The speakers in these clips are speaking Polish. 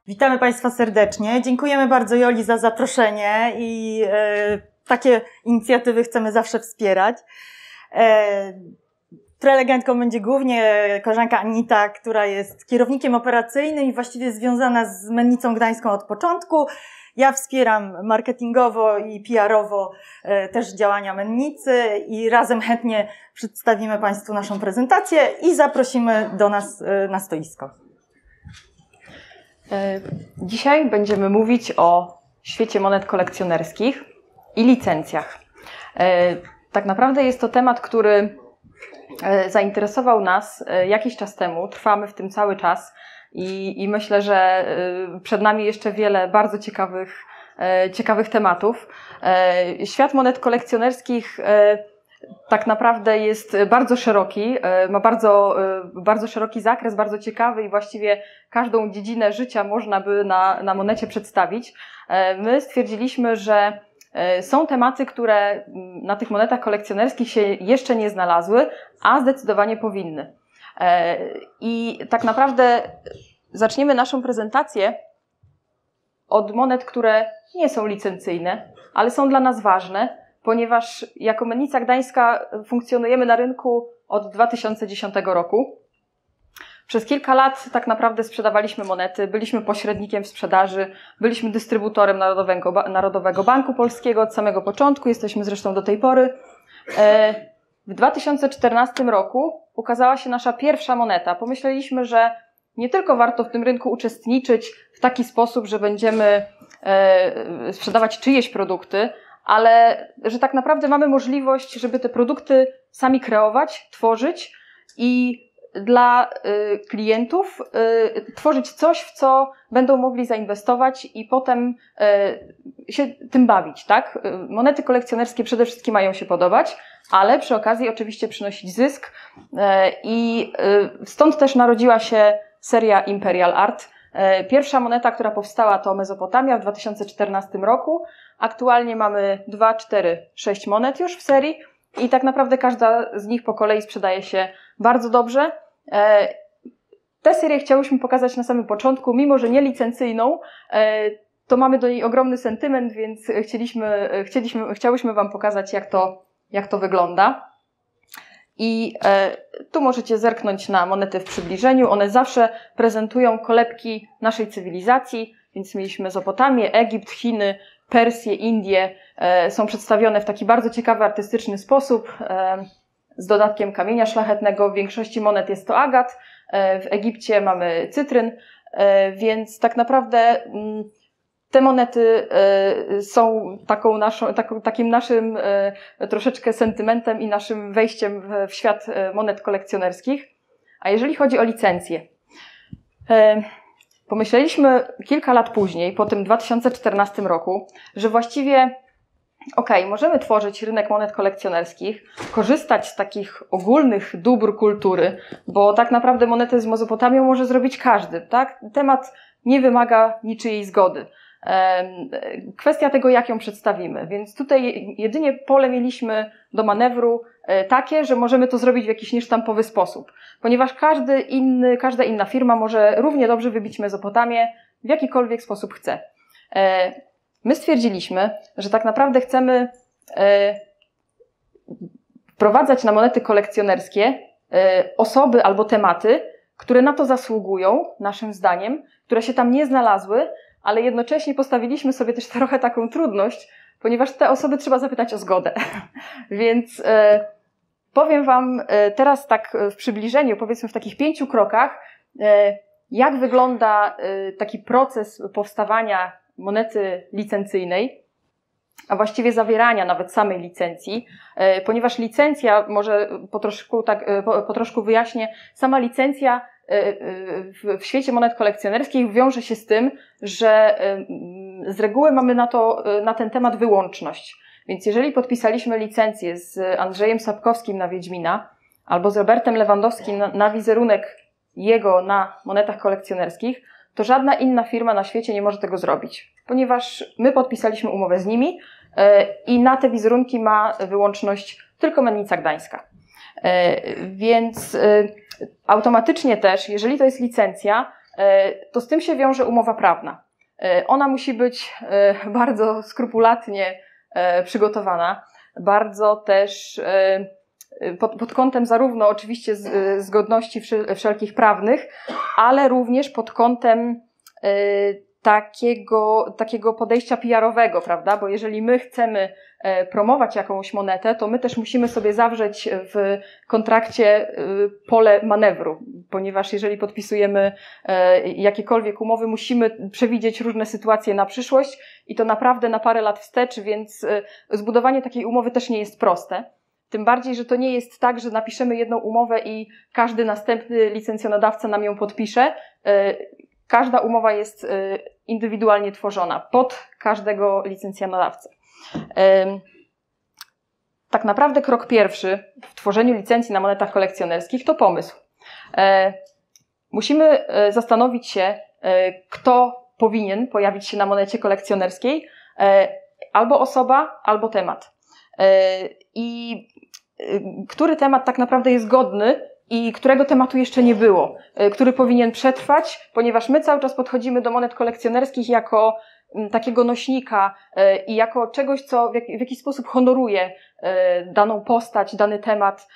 Witamy Państwa serdecznie. Dziękujemy bardzo Joli za zaproszenie i takie inicjatywy chcemy zawsze wspierać. Prelegentką będzie głównie koleżanka Anita, która jest kierownikiem operacyjnym i właściwie związana z Mennicą Gdańską od początku. Ja wspieram marketingowo i PR-owo też działania Mennicy i razem chętnie przedstawimy Państwu naszą prezentację i zaprosimy do nas na stoisko. Dzisiaj będziemy mówić o świecie monet kolekcjonerskich i licencjach. Tak naprawdę jest to temat, który zainteresował nas jakiś czas temu. Trwamy w tym cały czas i myślę, że przed nami jeszcze wiele bardzo ciekawych tematów. Świat monet kolekcjonerskich tak naprawdę jest bardzo szeroki, ma bardzo szeroki zakres, bardzo ciekawy i właściwie każdą dziedzinę życia można by na monecie przedstawić. My stwierdziliśmy, że są tematy, które na tych monetach kolekcjonerskich się jeszcze nie znalazły, a zdecydowanie powinny. I tak naprawdę zaczniemy naszą prezentację od monet, które nie są licencyjne, ale są dla nas ważne, ponieważ jako Mennica Gdańska funkcjonujemy na rynku od 2010 roku. Przez kilka lat tak naprawdę sprzedawaliśmy monety, byliśmy pośrednikiem w sprzedaży, byliśmy dystrybutorem Narodowego Banku Polskiego od samego początku, jesteśmy zresztą do tej pory. W 2014 roku ukazała się nasza pierwsza moneta. Pomyśleliśmy, że nie tylko warto w tym rynku uczestniczyć w taki sposób, że będziemy sprzedawać czyjeś produkty, ale że tak naprawdę mamy możliwość, żeby te produkty sami kreować, tworzyć i dla klientów tworzyć coś, w co będą mogli zainwestować i potem się tym bawić, tak? Monety kolekcjonerskie przede wszystkim mają się podobać, ale przy okazji oczywiście przynosić zysk i stąd też narodziła się seria Imperial Art. Pierwsza moneta, która powstała, to Mezopotamia w 2014 roku. Aktualnie mamy 2, 4, 6 monet już w serii i tak naprawdę każda z nich po kolei sprzedaje się bardzo dobrze. Tę serię chciałyśmy pokazać na samym początku, mimo że nie licencyjną, to mamy do niej ogromny sentyment, więc chciałyśmy Wam pokazać, jak to wygląda. I tu możecie zerknąć na monety w przybliżeniu. One zawsze prezentują kolebki naszej cywilizacji, więc mieliśmy Mezopotamię, Egipt, Chiny, Persję, Indie. Są przedstawione w taki bardzo ciekawy, artystyczny sposób, z dodatkiem kamienia szlachetnego. W większości monet jest to agat, w Egipcie mamy cytryn, więc tak naprawdę te monety są takim naszym troszeczkę sentymentem i naszym wejściem w świat monet kolekcjonerskich. A jeżeli chodzi o licencje, pomyśleliśmy kilka lat później, po tym 2014 roku, że właściwie możemy tworzyć rynek monet kolekcjonerskich, korzystać z takich ogólnych dóbr kultury, bo tak naprawdę monetę z Mezopotamią może zrobić każdy, tak? Temat nie wymaga niczyjej zgody. Kwestia tego, jak ją przedstawimy. Więc tutaj jedynie pole mieliśmy do manewru takie, że możemy to zrobić w jakiś niesztampowy sposób, ponieważ każda inna firma może równie dobrze wybić Mezopotamię w jakikolwiek sposób chce. My stwierdziliśmy, że tak naprawdę chcemy wprowadzać na monety kolekcjonerskie osoby albo tematy, które na to zasługują, naszym zdaniem, które się tam nie znalazły, ale jednocześnie postawiliśmy sobie też trochę taką trudność, ponieważ te osoby trzeba zapytać o zgodę. Więc powiem Wam teraz tak w przybliżeniu, powiedzmy w takich 5 krokach, jak wygląda taki proces powstawania monety licencyjnej, a właściwie zawierania nawet samej licencji, ponieważ licencja, może po troszku wyjaśnię, sama licencja w świecie monet kolekcjonerskich wiąże się z tym, że z reguły mamy na ten temat wyłączność. Więc jeżeli podpisaliśmy licencję z Andrzejem Sapkowskim na Wiedźmina albo z Robertem Lewandowskim na wizerunek jego na monetach kolekcjonerskich, to żadna inna firma na świecie nie może tego zrobić, ponieważ my podpisaliśmy umowę z nimi i na te wizerunki ma wyłączność tylko Mennica Gdańska. Więc automatycznie też, jeżeli to jest licencja, to z tym się wiąże umowa prawna. Ona musi być bardzo skrupulatnie przygotowana, bardzo też pod kątem zarówno oczywiście zgodności wszelkich prawnych, ale również pod kątem takiego podejścia PR-owego, prawda? Bo jeżeli my chcemy promować jakąś monetę, to my też musimy sobie zawrzeć w kontrakcie pole manewru, ponieważ jeżeli podpisujemy jakiekolwiek umowy, musimy przewidzieć różne sytuacje na przyszłość i to naprawdę na parę lat wstecz, więc zbudowanie takiej umowy też nie jest proste. Tym bardziej, że to nie jest tak, że napiszemy jedną umowę i każdy następny licencjonodawca nam ją podpisze. Każda umowa jest indywidualnie tworzona pod każdego licencjonodawcę. Tak naprawdę krok pierwszy w tworzeniu licencji na monetach kolekcjonerskich to pomysł. Musimy zastanowić się, kto powinien pojawić się na monecie kolekcjonerskiej, albo osoba, albo temat. I który temat tak naprawdę jest godny i którego tematu jeszcze nie było, który powinien przetrwać, ponieważ my cały czas podchodzimy do monet kolekcjonerskich jako takiego nośnika i jako czegoś, co w jakiś sposób honoruje daną postać, dany temat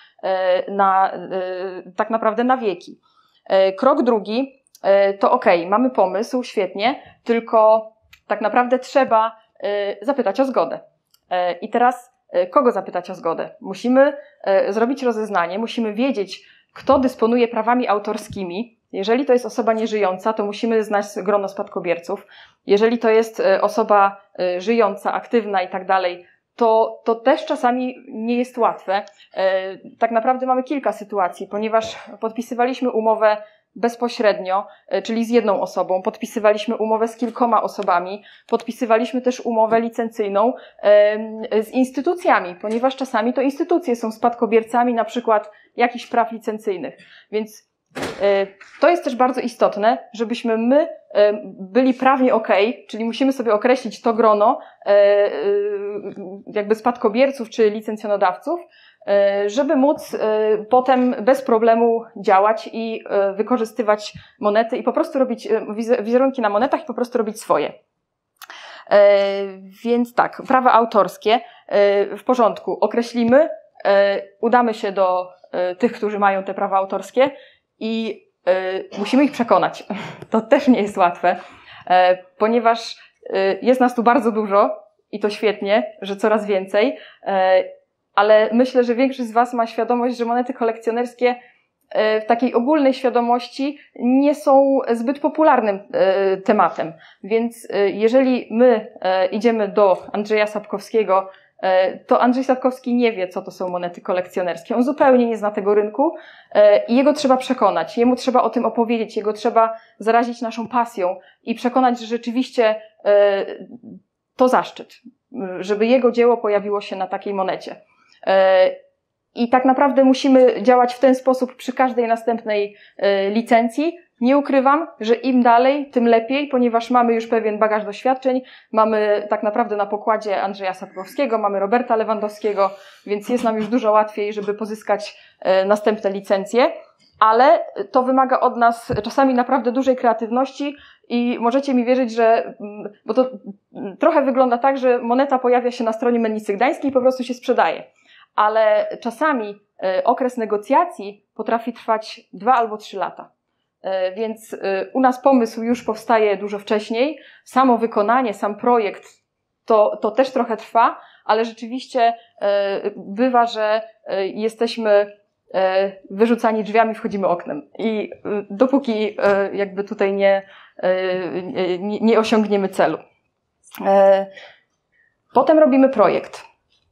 tak naprawdę na wieki. Krok drugi to mamy pomysł, świetnie, tylko tak naprawdę trzeba zapytać o zgodę. I teraz kogo zapytać o zgodę? Musimy zrobić rozeznanie, musimy wiedzieć, kto dysponuje prawami autorskimi. Jeżeli to jest osoba nieżyjąca, to musimy znać grono spadkobierców. Jeżeli to jest osoba żyjąca, aktywna i tak dalej, to też czasami nie jest łatwe. Tak naprawdę mamy kilka sytuacji, ponieważ podpisywaliśmy umowę bezpośrednio, czyli z jedną osobą, podpisywaliśmy umowę z kilkoma osobami, podpisywaliśmy też umowę licencyjną z instytucjami, ponieważ czasami to instytucje są spadkobiercami na przykład jakichś praw licencyjnych. Więc to jest też bardzo istotne, żebyśmy my byli prawnie czyli musimy sobie określić to grono jakby spadkobierców czy licencjonodawców, żeby móc potem bez problemu działać i wykorzystywać monety i po prostu robić wizerunki na monetach i po prostu robić swoje. Więc tak, prawa autorskie w porządku, określimy, udamy się do tych, którzy mają te prawa autorskie i musimy ich przekonać. To też nie jest łatwe, ponieważ jest nas tu bardzo dużo i to świetnie, że coraz więcej, ale myślę, że większość z Was ma świadomość, że monety kolekcjonerskie w takiej ogólnej świadomości nie są zbyt popularnym tematem. Więc jeżeli my idziemy do Andrzeja Sapkowskiego, to Andrzej Sapkowski nie wie, co to są monety kolekcjonerskie. On zupełnie nie zna tego rynku i jego trzeba przekonać, jemu trzeba o tym opowiedzieć, jego trzeba zarazić naszą pasją i przekonać, że rzeczywiście to zaszczyt, żeby jego dzieło pojawiło się na takiej monecie. I tak naprawdę musimy działać w ten sposób przy każdej następnej licencji. Nie ukrywam, że im dalej, tym lepiej, ponieważ mamy już pewien bagaż doświadczeń. Mamy tak naprawdę na pokładzie Andrzeja Sapkowskiego, mamy Roberta Lewandowskiego, więc jest nam już dużo łatwiej, żeby pozyskać następne licencje. Ale to wymaga od nas czasami naprawdę dużej kreatywności i możecie mi wierzyć, że, bo to trochę wygląda tak, że moneta pojawia się na stronie Mennicy Gdańskiej i po prostu się sprzedaje. Ale czasami okres negocjacji potrafi trwać 2 albo 3 lata. Więc u nas pomysł już powstaje dużo wcześniej. Samo wykonanie, sam projekt to też trochę trwa, ale rzeczywiście bywa, że jesteśmy wyrzucani drzwiami, wchodzimy oknem. I dopóki jakby tutaj nie osiągniemy celu. Potem robimy projekt.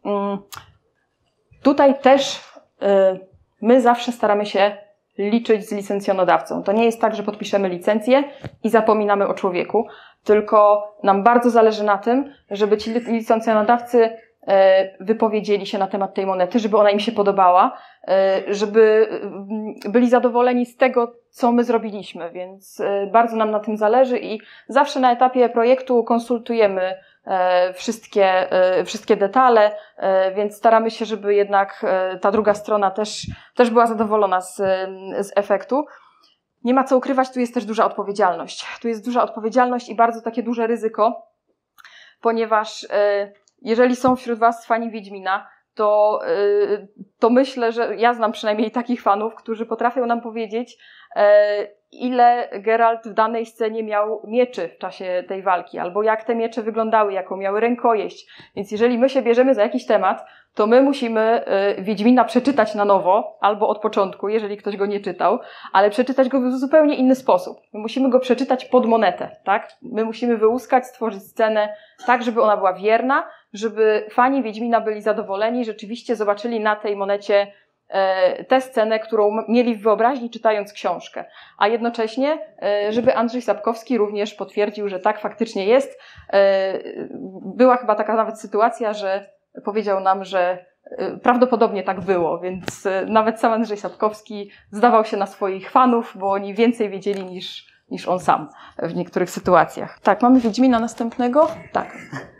Tutaj też my zawsze staramy się liczyć z licencjonodawcą. To nie jest tak, że podpiszemy licencję i zapominamy o człowieku, tylko nam bardzo zależy na tym, żeby ci licencjonodawcy wypowiedzieli się na temat tej monety, żeby ona im się podobała, żeby byli zadowoleni z tego, co my zrobiliśmy, więc bardzo nam na tym zależy i zawsze na etapie projektu konsultujemy wszystkie detale, więc staramy się, żeby jednak ta druga strona też była zadowolona z efektu. nie ma co ukrywać, tu jest też duża odpowiedzialność. Tu jest duża odpowiedzialność i bardzo takie duże ryzyko, ponieważ jeżeli są wśród Was fani Wiedźmina, to myślę, że ja znam przynajmniej takich fanów, którzy potrafią nam powiedzieć, ile Geralt w danej scenie miał mieczy w czasie tej walki, albo jak te miecze wyglądały, jaką miały rękojeść. Więc jeżeli my się bierzemy za jakiś temat, to my musimy Wiedźmina przeczytać na nowo, albo od początku, jeżeli ktoś go nie czytał, ale przeczytać go w zupełnie inny sposób. My musimy go przeczytać pod monetę, tak? My musimy wyłuskać, stworzyć scenę tak, żeby ona była wierna, żeby fani Wiedźmina byli zadowoleni, rzeczywiście zobaczyli na tej monecie tę scenę, którą mieli w wyobraźni czytając książkę. A jednocześnie, żeby Andrzej Sapkowski również potwierdził, że tak faktycznie jest. Była chyba taka nawet sytuacja, że powiedział nam, że prawdopodobnie tak było, więc nawet sam Andrzej Sapkowski zdawał się na swoich fanów, bo oni więcej wiedzieli niż on sam w niektórych sytuacjach. Tak, mamy Wiedźmina następnego? Tak.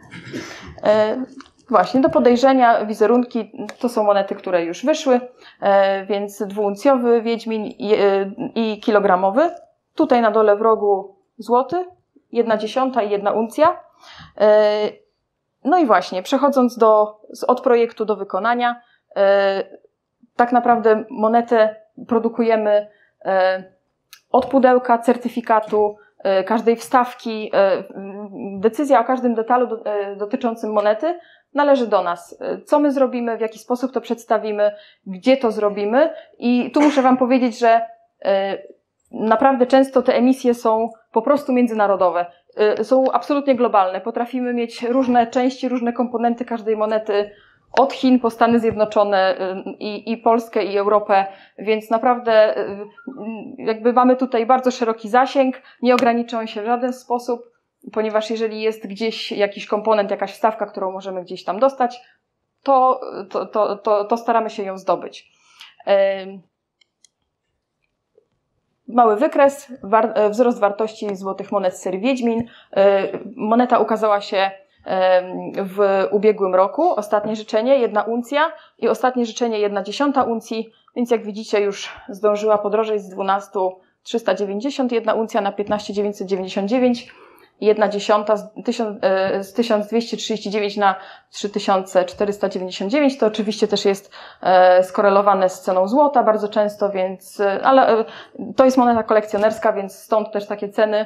Właśnie, do podejrzenia wizerunki to są monety, które już wyszły, więc 2-uncjowy Wiedźmin i kilogramowy. Tutaj na dole w rogu złoty, 1/10 i 1 uncja. No i właśnie, przechodząc od projektu do wykonania, tak naprawdę monetę produkujemy od pudełka, certyfikatu, każdej wstawki. Decyzja o każdym detalu dotyczącym monety należy do nas. Co my zrobimy, w jaki sposób to przedstawimy, gdzie to zrobimy. I tu muszę Wam powiedzieć, że naprawdę często te emisje są po prostu międzynarodowe. Są absolutnie globalne. Potrafimy mieć różne części, różne komponenty każdej monety od Chin po Stany Zjednoczone i Polskę i Europę, więc naprawdę jakby mamy tutaj bardzo szeroki zasięg, nie ogranicza on się w żaden sposób, ponieważ jeżeli jest gdzieś jakiś komponent, jakaś wstawka, którą możemy gdzieś tam dostać, to staramy się ją zdobyć. Mały wykres, wzrost wartości złotych monet z serii Wiedźmin. Moneta ukazała się w ubiegłym roku. Ostatnie życzenie 1 uncja i ostatnie życzenie 1/10 uncji, więc jak widzicie już zdążyła podrożeć z 12,390 1 uncja na 15,999 1/10 z 1239 na 3499. To oczywiście też jest skorelowane z ceną złota bardzo często, więc, ale to jest moneta kolekcjonerska, więc stąd też takie ceny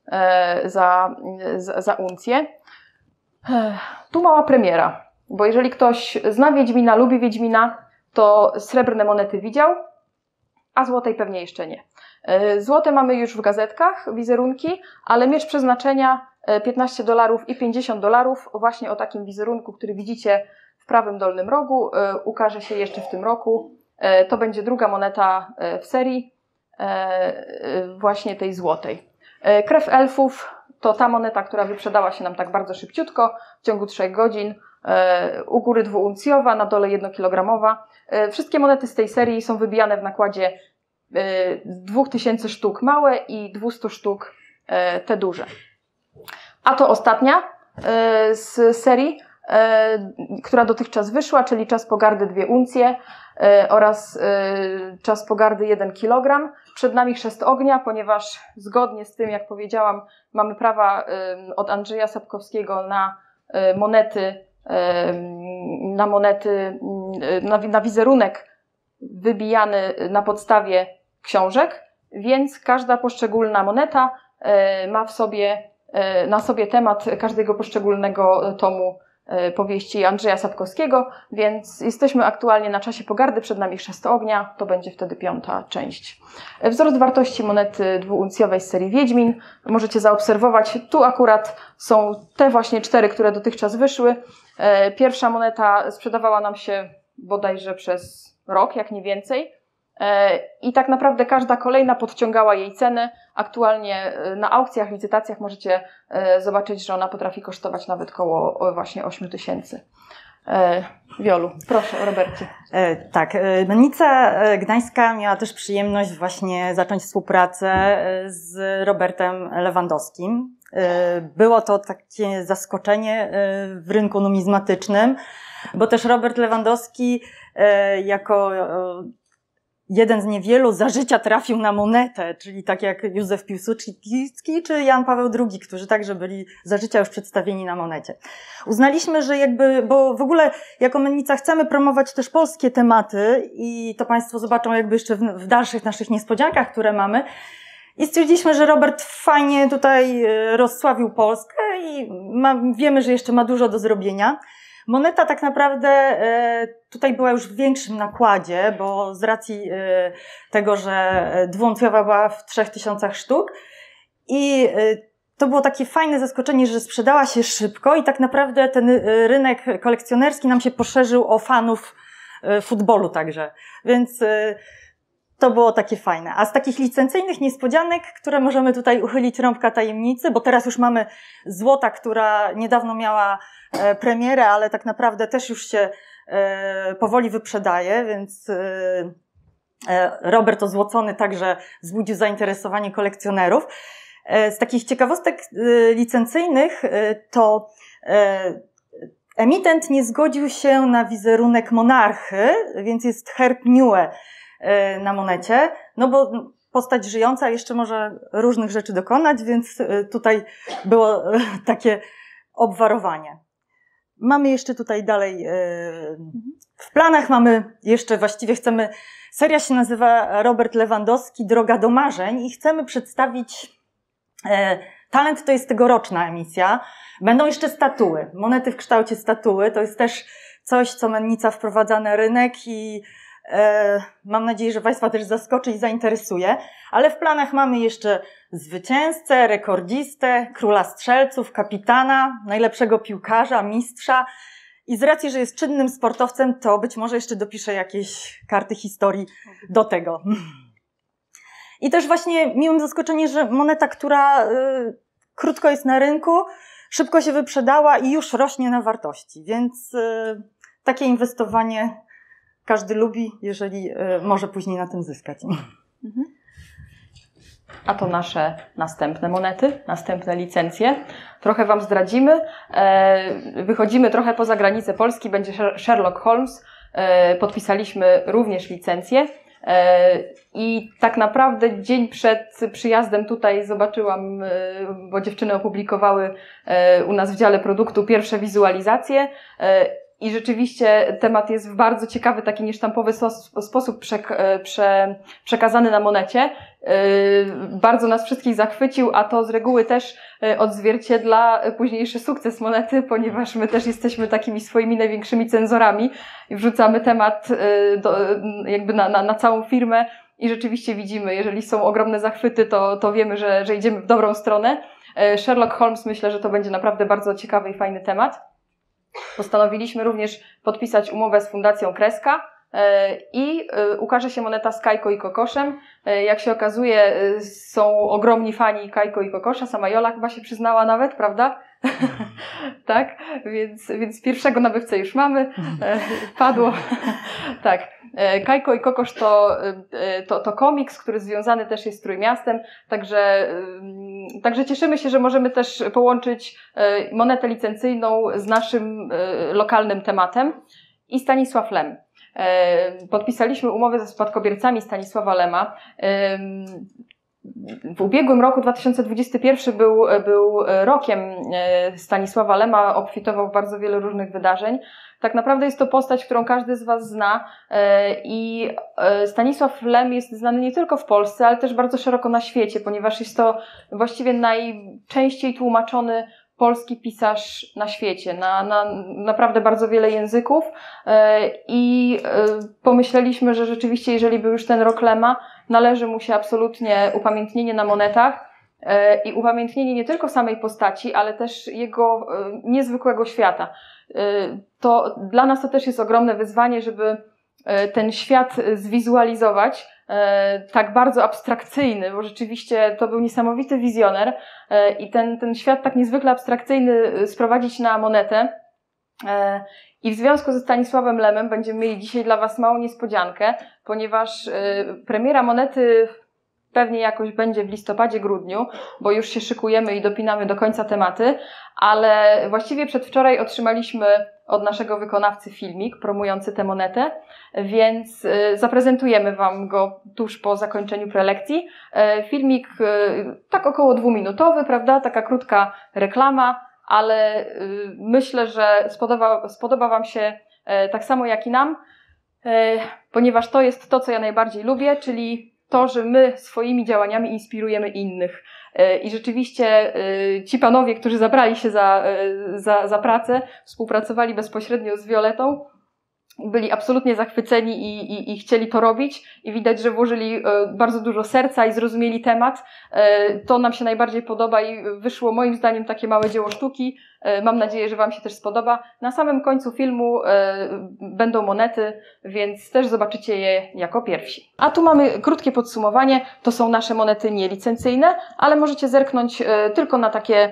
za uncję. Tu mała premiera, bo jeżeli ktoś zna Wiedźmina, lubi Wiedźmina, to srebrne monety widział, a złotej pewnie jeszcze nie. Złote mamy już w gazetkach, wizerunki, ale miecz przeznaczenia $15 i $50 właśnie o takim wizerunku, który widzicie w prawym dolnym rogu, ukaże się jeszcze w tym roku. To będzie druga moneta w serii, właśnie tej złotej. Krew elfów to ta moneta, która wyprzedała się nam tak bardzo szybciutko, w ciągu 3 godzin, u góry 2-uncjowa, na dole 1-kilogramowa. Wszystkie monety z tej serii są wybijane w nakładzie 2000 sztuk małe i 200 sztuk te duże. A to ostatnia z serii, która dotychczas wyszła, czyli Czas Pogardy 2 uncje oraz Czas Pogardy 1 kilogram. Przed nami Chrzest Ognia, ponieważ zgodnie z tym, jak powiedziałam, mamy prawa od Andrzeja Sapkowskiego na wizerunek wybijany na podstawie książek, więc każda poszczególna moneta ma na sobie temat każdego poszczególnego tomu powieści Andrzeja Sapkowskiego, więc jesteśmy aktualnie na Czasie Pogardy, przed nami Chrzest Ognia, to będzie wtedy 5. część. Wzrost wartości monety 2-uncjowej z serii Wiedźmin możecie zaobserwować. Tu akurat są te właśnie 4, które dotychczas wyszły. Pierwsza moneta sprzedawała nam się bodajże przez rok, jak nie więcej. I tak naprawdę każda kolejna podciągała jej cenę. Aktualnie na aukcjach, licytacjach możecie zobaczyć, że ona potrafi kosztować nawet koło właśnie 8000. Wiolu, proszę, Robercie. Tak, Mennica Gdańska miała też przyjemność właśnie zacząć współpracę z Robertem Lewandowskim. Było to takie zaskoczenie w rynku numizmatycznym, bo też Robert Lewandowski jako jeden z niewielu za życia trafił na monetę, czyli tak jak Józef Piłsudski czy Jan Paweł II, którzy także byli za życia już przedstawieni na monecie. Uznaliśmy, że bo w ogóle jako Mennica chcemy promować też polskie tematy i to Państwo zobaczą jeszcze w dalszych naszych niespodziankach, które mamy. I stwierdziliśmy, że Robert fajnie tutaj rozsławił Polskę i wiemy, że jeszcze ma dużo do zrobienia. Moneta tak naprawdę tutaj była już w większym nakładzie, bo z racji tego, że dwuuncjowa była w 3000 sztuk i to było takie fajne zaskoczenie, że sprzedała się szybko i tak naprawdę ten rynek kolekcjonerski nam się poszerzył o fanów futbolu także, więc to było takie fajne. A z takich licencyjnych niespodzianek, które możemy tutaj uchylić rąbka tajemnicy, bo teraz już mamy złota, która niedawno miała premierę, ale tak naprawdę też już się powoli wyprzedaje, więc Robert Ozłocony także wzbudził zainteresowanie kolekcjonerów. Z takich ciekawostek licencyjnych to emitent nie zgodził się na wizerunek monarchy, więc jest herb Niue na monecie, no bo postać żyjąca jeszcze może różnych rzeczy dokonać, więc tutaj było takie obwarowanie. Mamy jeszcze tutaj dalej, w planach mamy jeszcze, właściwie seria się nazywa Robert Lewandowski, Droga do marzeń i chcemy przedstawić, Talent to jest tegoroczna emisja, będą jeszcze statuły, monety w kształcie statuły, to jest też coś, co Mennica wprowadza na rynek i mam nadzieję, że Państwa też zaskoczy i zainteresuje, ale w planach mamy jeszcze zwycięzcę, rekordzistę, króla strzelców, kapitana, najlepszego piłkarza, mistrza i z racji, że jest czynnym sportowcem, to być może jeszcze dopiszę jakieś karty historii do tego. I też właśnie miłym zaskoczenie, że moneta, która krótko jest na rynku, szybko się wyprzedała i już rośnie na wartości, więc takie inwestowanie każdy lubi, jeżeli może później na tym zyskać. A to nasze następne monety, następne licencje. Trochę Wam zdradzimy. Wychodzimy trochę poza granicę Polski, będzie Sherlock Holmes. Podpisaliśmy również licencję. I tak naprawdę dzień przed przyjazdem tutaj zobaczyłam, bo dziewczyny opublikowały u nas w dziale produktu pierwsze wizualizacje. I rzeczywiście temat jest w bardzo ciekawy, taki niesztampowy sposób przekazany na monecie. Bardzo nas wszystkich zachwycił, a to z reguły też odzwierciedla późniejszy sukces monety, ponieważ my też jesteśmy takimi swoimi największymi cenzorami i wrzucamy temat jakby na całą firmę i rzeczywiście widzimy, jeżeli są ogromne zachwyty, to wiemy, że idziemy w dobrą stronę. Sherlock Holmes, myślę, że to będzie naprawdę bardzo ciekawy i fajny temat. Postanowiliśmy również podpisać umowę z Fundacją Kreska i ukaże się moneta z Kajko i Kokoszem. Jak się okazuje, są ogromni fani Kajko i Kokosza, sama Jola chyba się przyznała nawet, prawda? Tak, więc pierwszego nabywcę już mamy, padło. Tak, Kajko i Kokosz to komiks, który związany też jest z Trójmiastem, także cieszymy się, że możemy też połączyć monetę licencyjną z naszym lokalnym tematem. I Stanisław Lem. Podpisaliśmy umowę ze spadkobiercami Stanisława Lema. W ubiegłym roku 2021 był rokiem Stanisława Lema, obfitował w bardzo wiele różnych wydarzeń. Tak naprawdę jest to postać, którą każdy z Was zna i Stanisław Lem jest znany nie tylko w Polsce, ale też bardzo szeroko na świecie, ponieważ jest to właściwie najczęściej tłumaczony polski pisarz na świecie, na naprawdę bardzo wiele języków i pomyśleliśmy, że rzeczywiście, jeżeli był już ten rok Lema, należy mu się absolutnie upamiętnienie na monetach i upamiętnienie nie tylko samej postaci, ale też jego niezwykłego świata. To dla nas to też jest ogromne wyzwanie, żeby ten świat zwizualizować, tak bardzo abstrakcyjny, bo rzeczywiście to był niesamowity wizjoner i ten świat tak niezwykle abstrakcyjny sprowadzić na monetę. I w związku ze Stanisławem Lemem będziemy mieli dzisiaj dla Was małą niespodziankę, ponieważ premiera monety pewnie jakoś będzie w listopadzie, grudniu, bo już się szykujemy i dopinamy do końca tematy, ale właściwie przedwczoraj otrzymaliśmy od naszego wykonawcy filmik promujący tę monetę, więc zaprezentujemy Wam go tuż po zakończeniu prelekcji. Filmik tak około 2-minutowy, prawda? Taka krótka reklama, ale myślę, że spodoba Wam się tak samo jak i nam, ponieważ to jest to, co ja najbardziej lubię, czyli to, że my swoimi działaniami inspirujemy innych. I rzeczywiście ci panowie, którzy zabrali się za pracę, współpracowali bezpośrednio z Violetą, byli absolutnie zachwyceni i chcieli to robić i widać, że włożyli bardzo dużo serca i zrozumieli temat. To nam się najbardziej podoba i wyszło moim zdaniem takie małe dzieło sztuki. Mam nadzieję, że Wam się też spodoba. Na samym końcu filmu będą monety, więc też zobaczycie je jako pierwsi. A tu mamy krótkie podsumowanie. To są nasze monety nielicencyjne, ale możecie zerknąć tylko na takie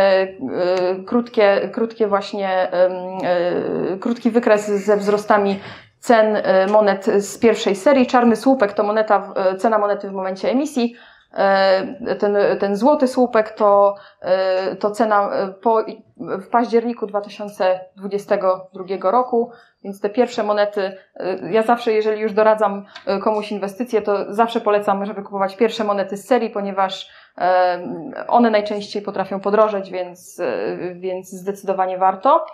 krótkie właśnie, krótki wykres ze wzrostami cen monet z pierwszej serii. Czarny słupek to cena monety w momencie emisji. Ten złoty słupek to cena w październiku 2022 roku, więc te pierwsze monety, ja zawsze, jeżeli już doradzam komuś inwestycje, to zawsze polecam, żeby kupować pierwsze monety z serii, ponieważ one najczęściej potrafią podrożeć, więc zdecydowanie warto.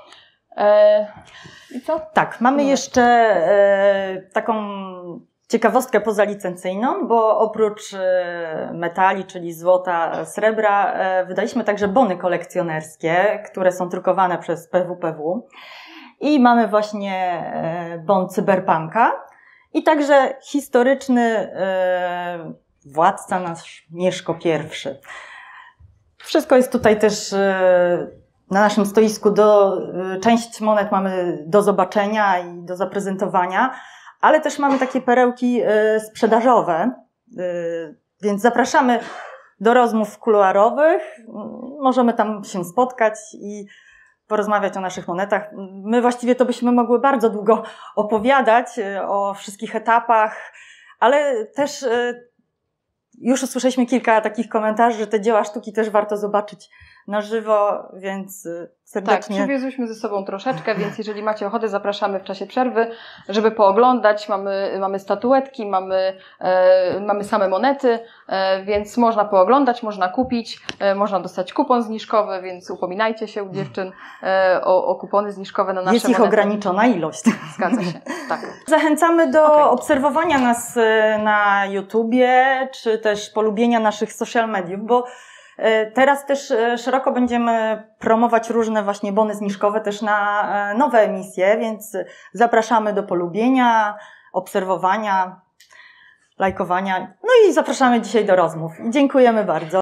I co? Tak, mamy jeszcze taką ciekawostkę pozalicencyjną, bo oprócz metali, czyli złota, srebra, wydaliśmy także bony kolekcjonerskie, które są drukowane przez PWPW. I mamy właśnie bon Cyberpunka i także historyczny władca nasz Mieszko I. Wszystko jest tutaj też na naszym stoisku, część monet mamy do zobaczenia i do zaprezentowania, ale też mamy takie perełki sprzedażowe, więc zapraszamy do rozmów kuluarowych. Możemy tam się spotkać i porozmawiać o naszych monetach. My właściwie to byśmy mogły bardzo długo opowiadać o wszystkich etapach, ale też już usłyszeliśmy kilka takich komentarzy, że te dzieła sztuki też warto zobaczyć na żywo, więc serdecznie. Tak, przywiozłyśmy ze sobą troszeczkę, więc jeżeli macie ochotę, zapraszamy w czasie przerwy, żeby pooglądać. Mamy statuetki, mamy same monety, więc można pooglądać, można kupić, można dostać kupon zniżkowy, więc upominajcie się u dziewczyn o kupony zniżkowe na nasze monety. Jest ich ograniczona ilość. Zgadza się, tak. Zachęcamy do obserwowania nas na YouTubie, czy też polubienia naszych social mediów, bo teraz też szeroko będziemy promować różne właśnie bony zniżkowe też na nowe emisje, więc zapraszamy do polubienia, obserwowania, lajkowania. No i zapraszamy dzisiaj do rozmów. Dziękujemy bardzo.